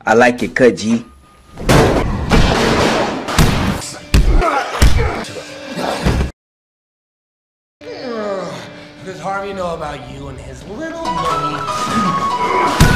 I like it cut, G. What does Harvey know about you and his little money?